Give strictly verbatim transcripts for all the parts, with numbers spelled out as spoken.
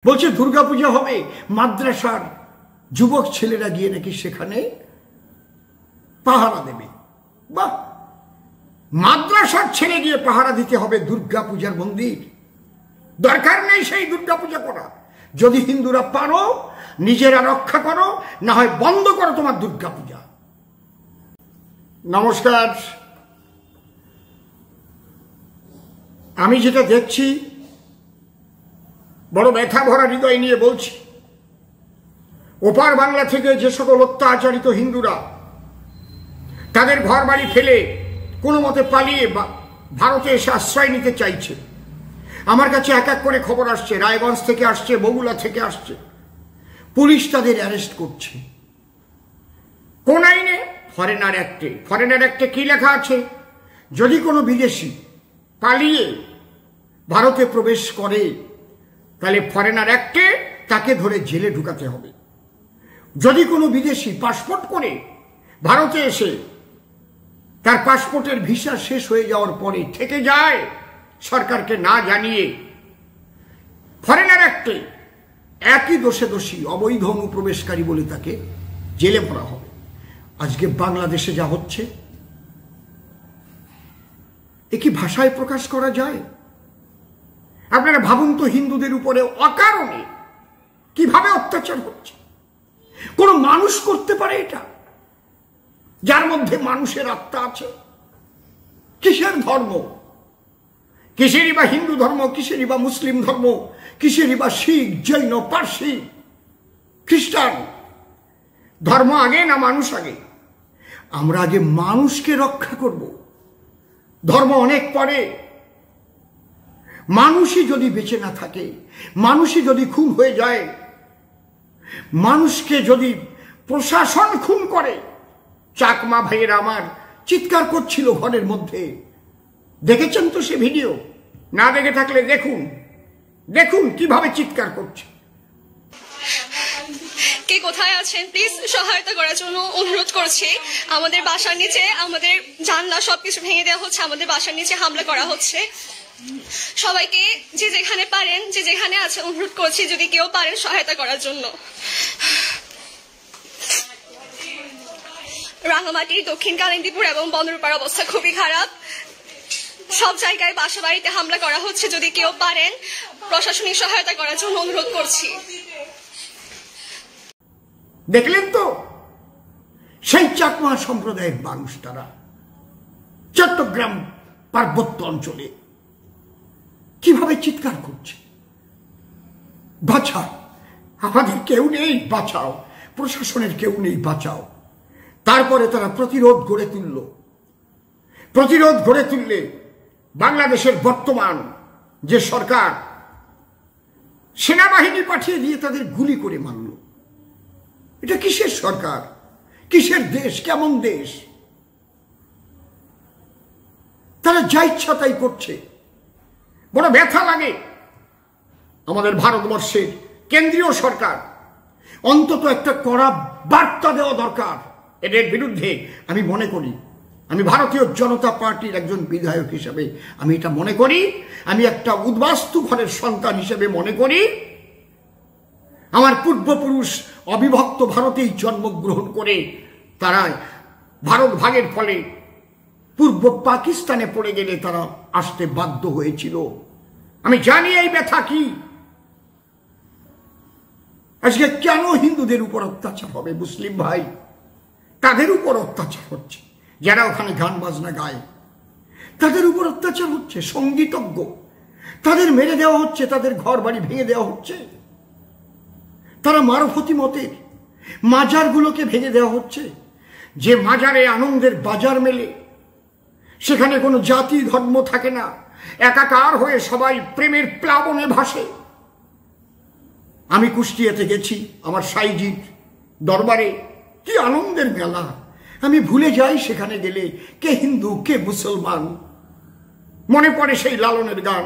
বলছে দুর্গাপূজা হবে, মাদ্রাসার যুবক ছেলেরা গিয়ে নাকি সেখানে পাহারা দেবে। বাহ, মাদ্রাসার ছেলে গিয়ে পাহারা দিতে হবে দুর্গাপূজার মন্দির? দরকার নেই সেই দুর্গাপূজা করা। যদি হিন্দুরা পারো নিজেরা রক্ষা করো, না হয় বন্ধ করো তোমার দুর্গাপূজা। নমস্কার। আমি যেটা দেখছি বড় ব্যথা ভরা হৃদয় নিয়ে বলছি। ওপার বাংলা থেকে যে সকল অত্যাচারিত হিন্দুরা তাদের ঘর বাড়ি ফেলে কোনো মতে পালিয়ে ভারতে এসে আশ্রয় নিতে চাইছে, আমার কাছে এক এক করে খবর আসছে। রায়গঞ্জ থেকে আসছে, বগুড়া থেকে আসছে। পুলিশ তাদের অ্যারেস্ট করছে। কোন আইনে? ফরেনার অ্যাক্টে। ফরেনার অ্যাক্টে কি লেখা আছে? যদি কোনো বিদেশি পালিয়ে ভারতে প্রবেশ করে তাহলে ফরেনার অ্যাক্টে তাকে ধরে জেলে ঢুকাতে হবে। যদি কোনো বিদেশি পাসপোর্ট করে ভারতে এসে তার পাসপোর্টের ভিসা শেষ হয়ে যাওয়ার পরে থেকে যায় সরকারকে না জানিয়ে, ফরেনার অ্যাক্টে একই দোষে দোষী অবৈধ অনুপ্রবেশকারী বলে তাকে জেলে ভরা হবে। আজকে বাংলাদেশে যা হচ্ছে, এ কি ভাষায় প্রকাশ করা যায়? আপনারা ভাবুন তো, হিন্দুদের উপরে অকারণে কিভাবে অত্যাচার হচ্ছে। কোন মানুষ করতে পারে এটা, যার মধ্যে মানুষের আত্মা আছে? কিসের ধর্ম, কিসেরই বা হিন্দু ধর্ম, কিসেরই বা মুসলিম ধর্ম, কিসেরই বা শিখ, জৈন, পার্সি, খ্রিস্টান, ধর্ম আগে না মানুষ আগে? আমরা আগে মানুষকে রক্ষা করব, ধর্ম অনেক পরে। মানুষই যদি বেঁচে না থাকে, মানুষই যদি খুন হয়ে যায়, মানুষকে যদি প্রশাসন খুন করে। চাকমা ভাইয়ের আমার চিৎকার করছিল ঘরের মধ্যে, দেখেছেন তো সে ভিডিও? না দেখে থাকলে দেখুন, দেখুন কিভাবে চিৎকার করছে। কে কোথায় আছেন প্লিজ সহায়তা করার জন্য অনুরোধ করছি। আমাদের বাসার নিচে আমাদের জানলা সবকিছু ভেঙে দেওয়া হচ্ছে, আমাদের বাসার নিচে হামলা করা হচ্ছে। সবাইকে যে যেখানে পারেন, যে যেখানে আছে, অনুরোধ করছি যদি কেউ পারেন সহায়তা করার জন্য। রাঙামাটি, দক্ষিণ কালিন্দীপুর এবং বন্দরপাড়ার অবস্থা খুবই খারাপ। সব জায়গায় বাসা বাড়িতে হামলা করা হচ্ছে। যদি কেউ পারেন প্রশাসনিক সহায়তা করার জন্য অনুরোধ করছি। দেখলেন তো, সেই চাকমা সম্প্রদায়ের মানুষ, তারা চট্টগ্রাম পার্বত্য অঞ্চলে কিভাবে চিৎকার করছে, বাঁচাও, আমাদের কেউ নেই, বাঁচাও, প্রশাসনের কেউ নেই, বাঁচাও। তারপরে তারা প্রতিরোধ গড়ে তুলল। প্রতিরোধ গড়ে তুললে বাংলাদেশের বর্তমান যে সরকার সেনাবাহিনী পাঠিয়ে দিয়ে তাদের গুলি করে মারল। এটা কিসের সরকার, কিসের দেশ, কেমন দেশ? তারা যা ইচ্ছা তাই করছে। বড় ব্যথা লাগে। আমাদের ভারতবর্ষের কেন্দ্রীয় সরকার অন্তত একটা কড়া বার্তা দেওয়া দরকার এদের বিরুদ্ধে। আমি মনে করি, আমি ভারতীয় জনতা পার্টির একজন বিধায়ক হিসেবে আমি এটা মনে করি, আমি একটা উদ্বাস্তু ঘরের সন্তান হিসেবে মনে করি, আমার পূর্বপুরুষ অবিভক্ত ভারতেই জন্মগ্রহণ করে তারা ভারত ভাগের ফলে পূর্ব পাকিস্তানে পড়ে গেলে তারা আসতে বাধ্য হয়েছিল। আমি জানি এই ব্যথা কি। আজকে কেন হিন্দুদের উপর অত্যাচার হবে? মুসলিম ভাই, তাদের উপর অত্যাচার হচ্ছে। যারা ওখানে গান বাজনা গায় তাদের উপর অত্যাচার হচ্ছে। সঙ্গীতজ্ঞ তাদের মেরে দেওয়া হচ্ছে, তাদের ঘর বাড়ি ভেঙে দেওয়া হচ্ছে। তারা মারফতি মতের মাজারগুলোকে ভেঙে দেওয়া হচ্ছে। যে মাজারে আনন্দের বাজার মেলে, সেখানে কোনো জাতি ধর্ম থাকে না, একাকার হয়ে সবাই প্রেমের প্লাবনে ভাসে। আমি কুষ্টিয়াতে গেছি আমার সাইজির দরবারে, কি আনন্দের মেলা। আমি ভুলে যাই সেখানে গেলে কে হিন্দু কে মুসলমান। মনে পড়ে সেই লালনের গান,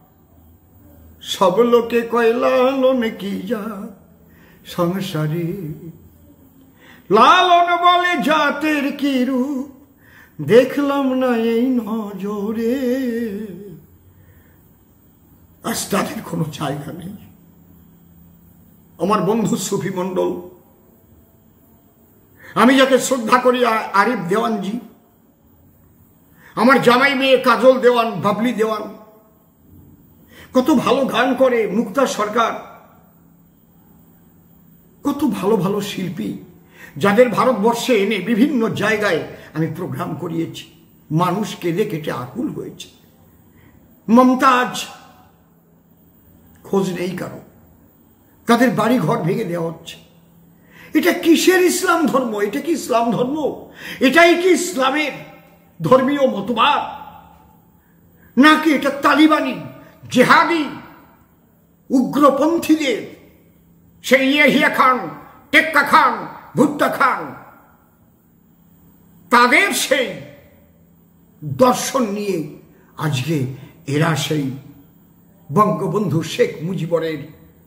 সব লোকে কয় লালন কি যা সংসারে, লালন বলে জাতের কি রূপ দেখলাম না এই নজরে। আজ তাদের কোনো জায়গা নেই। আমার বন্ধু সুফি মণ্ডল, আমি যাকে শ্রদ্ধা করি আরিফ দেওয়ানজি, আমার জামাই মেয়ে কাজল দেওয়ান, বাবলি দেওয়ান, কত ভালো গান করে মুক্তা সরকার, কত ভালো ভালো শিল্পী যাদের ভারতবর্ষে এনে বিভিন্ন জায়গায় আমি প্রোগ্রাম করিয়েছি। মানুষ কেঁদে কেটে আকুল হয়েছে। মমতাজ খোঁজ নেই কারো, তাদের বাড়ি ঘর ভেঙে দেওয়া হচ্ছে। এটা কিসের ইসলাম ধর্ম? এটা কি ইসলাম ধর্ম? এটাই কি ইসলামের ধর্মীয় মতবাদ, নাকি এটা তালিবানি জেহাদি উগ্রপন্থীদের সেই ইয়াহিয়া খান, টেক্কা খান, ভুট্টা খান, তাদের সেই দর্শন নিয়ে আজকে এরা সেই বঙ্গবন্ধু শেখ মুজিবরের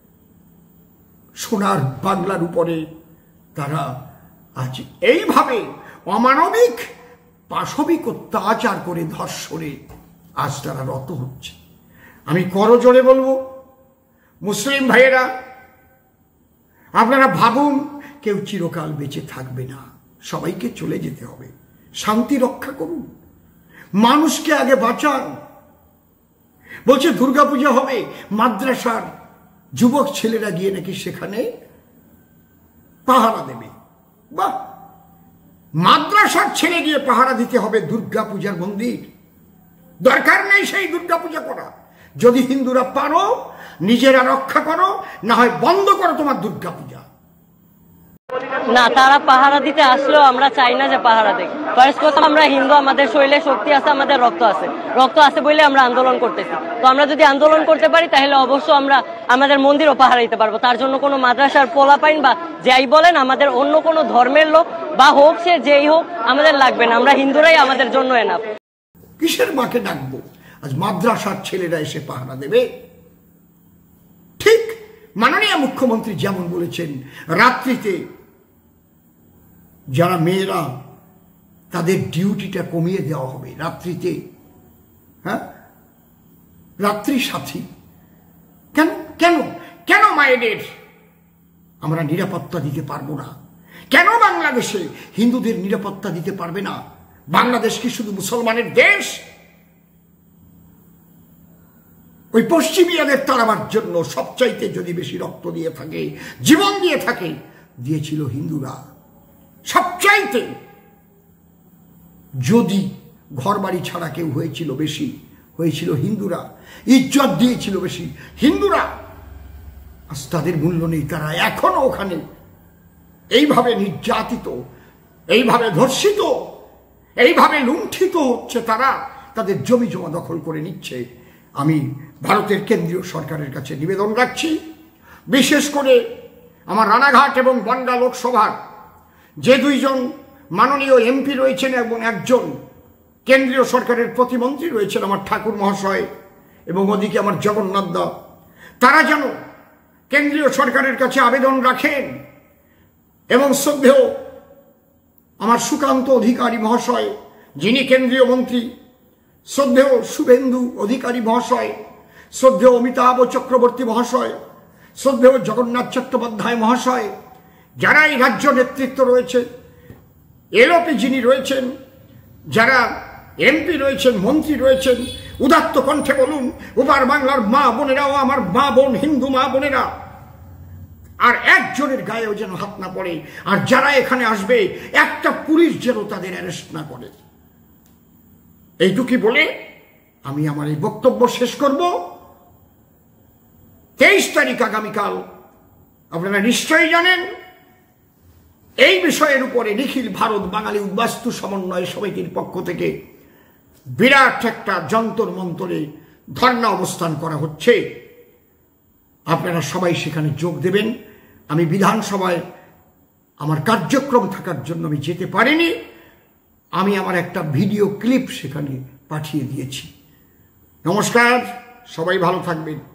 সোনার বাংলার উপরে তারা আজ এইভাবে অমানবিক পাশবিক অত্যাচার করে ধর্ষণে আজ তারা রত হচ্ছে। আমি করজোড়ে বলবো, মুসলিম ভাইয়েরা, আপনারা ভাবুন কেউ চিরকাল বেঁচে থাকবে না, সবাইকে চলে যেতে হবে। শান্তি রক্ষা করুন, মানুষকে আগে বাঁচান। বলছে দুর্গাপূজা হবে, মাদ্রাসার যুবক ছেলেরা গিয়ে নাকি সেখানে পাহারা দেবে। বাহ, মাদ্রাসার ছেলে গিয়ে পাহারা দিতে হবে দুর্গাপূজার মন্দির? দরকার নেই সেই দুর্গাপূজা করা। যদি হিন্দুরা পারো নিজেরা রক্ষা করো, না হয় বন্ধ করো তোমার দুর্গাপূজা। না, তারা পাহারা দিতে আসলেও আমরা চাই না যে পাহারা দেখ। ফার্স্ট কথা, আমরা হিন্দু, আমাদের শরীরে শক্তি আছে, আমাদের রক্ত আছে, রক্ত আছে বলে আমরা আন্দোলন করতেছি। তো আমরা যদি আন্দোলন করতে পারি তাহলে অবশ্য আমরা আমাদের মন্দিরও পাহারা দিতে পারবো। তার জন্য কোনো মাদ্রাসার পোলাপাইন বা যাই বলেন, আমাদের অন্য কোনো ধর্মের লোক বা হোক সে যেই হোক আমাদের লাগবে না। আমরা হিন্দুরাই আমাদের জন্য এনাফ। কিসের মাকে ডাকবো? আজ মাদ্রাসার ছেলেরা এসে পাহারা দেবে? ঠিক মাননীয় মুখ্যমন্ত্রী যেমন বলেছেন, রাত্রিতে যারা মেয়েরা তাদের ডিউটিটা কমিয়ে দেওয়া হবে রাত্রিতে। হ্যাঁ, রাত্রি সাথী কেন কেন কেন মায়েদের আমরা নিরাপত্তা দিতে পারবো না? কেন বাংলাদেশে হিন্দুদের নিরাপত্তা দিতে পারবে না? বাংলাদেশ কি শুধু মুসলমানের দেশ? ওই পশ্চিমিয়াদের তাড়াবার জন্য সবচাইতে যদি বেশি রক্ত দিয়ে থাকে, জীবন দিয়ে থাকে, দিয়েছিল হিন্দুরা। সবচাইতে যদি ঘর বাড়ি ছাড়া কেউ হয়েছিল বেশি, হয়েছিল হিন্দুরা। ইজ্জত দিয়েছিল বেশি হিন্দুরা। আজ তাদের মূল্য নেই। তারা এখনো ওখানে এইভাবে নির্যাতিত, এইভাবে ধর্ষিত, এইভাবে লুণ্ঠিত হচ্ছে। তারা তাদের জমি জমা দখল করে নিচ্ছে। আমি ভারতের কেন্দ্রীয় সরকারের কাছে নিবেদন রাখছি, বিশেষ করে আমার রানাঘাট এবং বনগাঁ লোকসভার যে দুইজন মাননীয় এমপি রয়েছেন এবং একজন কেন্দ্রীয় সরকারের প্রতিমন্ত্রী রয়েছেন, আমার ঠাকুর মহাশয় এবং ওদিকে আমার জগন্নাথ দা, তারা যেন কেন্দ্রীয় সরকারের কাছে আবেদন রাখেন এবং শ্রদ্ধেয় আমার সুকান্ত অধিকারী মহাশয়, যিনি কেন্দ্রীয় মন্ত্রী, শ্রদ্ধেয় শুভেন্দু অধিকারী মহাশয়, শ্রদ্ধেয় অমিতাভ চক্রবর্তী মহাশয়, শ্রদ্ধেয় জগন্নাথ চট্টোপাধ্যায় মহাশয়, যারা এই রাজ্য নেতৃত্ব রয়েছে, এলওপি যিনি রয়েছেন, যারা এমপি রয়েছেন, মন্ত্রী রয়েছেন, উদাত্ত কণ্ঠে বলুন, ওপার বাংলার মা বোনেরাও আমার মা বোন, হিন্দু মা বোনেরা, আর একজনের গায়েও যেন হাত না পড়ে। আর যারা এখানে আসবে একটা পুলিশ যেন তাদের অ্যারেস্ট না করে। এইটুকুই বলে আমি আমার এই বক্তব্য শেষ করব। তেইশ তারিখ আগামীকাল আপনারা নিশ্চয়ই জানেন, এই বিষয়ের উপরে নিখিল ভারত বাঙালি উদ্বাস্তু সমন্বয় সমিতির পক্ষ থেকে বিরাট একটা যন্তর মন্তরে ধর্ণা অবস্থান করা হচ্ছে। আপনারা সবাই সেখানে যোগ দেবেন। আমি বিধানসভায় আমার কার্যক্রম থাকার জন্য আমি যেতে পারিনি। আমি আমার একটা ভিডিও ক্লিপ সেখানে পাঠিয়ে দিয়েছি। নমস্কার, সবাই ভালো থাকবেন।